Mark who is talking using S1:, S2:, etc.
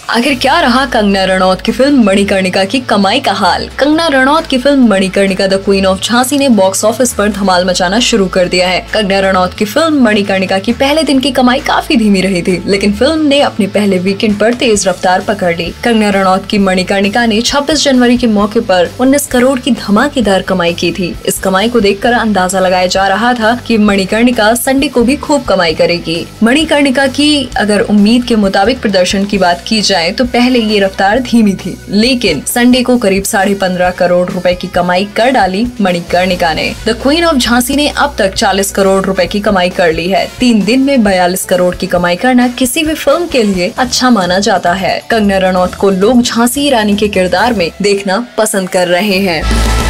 S1: आखिर क्या रहा कंगना रनौत की फिल्म मणिकर्णिका की कमाई का हाल। कंगना रनौत की film Manikarnika the queen of Jhansi ने बॉक्स ऑफिस पर धमाल मचाना शुरू कर दिया है। कंगना रनौत की फिल्म मणिकर्णिका की पहले दिन की कमाई काफी धीमी रही थी, लेकिन फिल्म ने अपने पहले वीकेंड पर तेज रफ्तार पकड़ ली। कंगना रनौत की मणिकर्णिका ने 26 जनवरी के मौके पर 19 करोड़ की धमाकेदार कमाई की थी। इस कमाई को देखकर अंदाजा लगाया जा रहा था कि मणिकर्णिका संडे को भी खूब कमाई करेगी। मणिकर्णिका की अगर उम्मीद के मुताबिक प्रदर्शन की बात की जाए तो पहले ये रफ्तार धीमी थी, लेकिन संडे को करीब 15.5 करोड़ रुपए की कमाई कर डाली मणिकर्णिका ने। द क्वीन ऑफ झांसी ने अब तक 40 करोड़ रुपए की कमाई कर ली है। 3 दिन में 42 करोड़ की कमाई करना किसी भी फिल्म के लिए अच्छा माना जाता है। कंगना रनौत को लोग झांसी रानी के किरदार में देखना पसंद कर रहे हैं।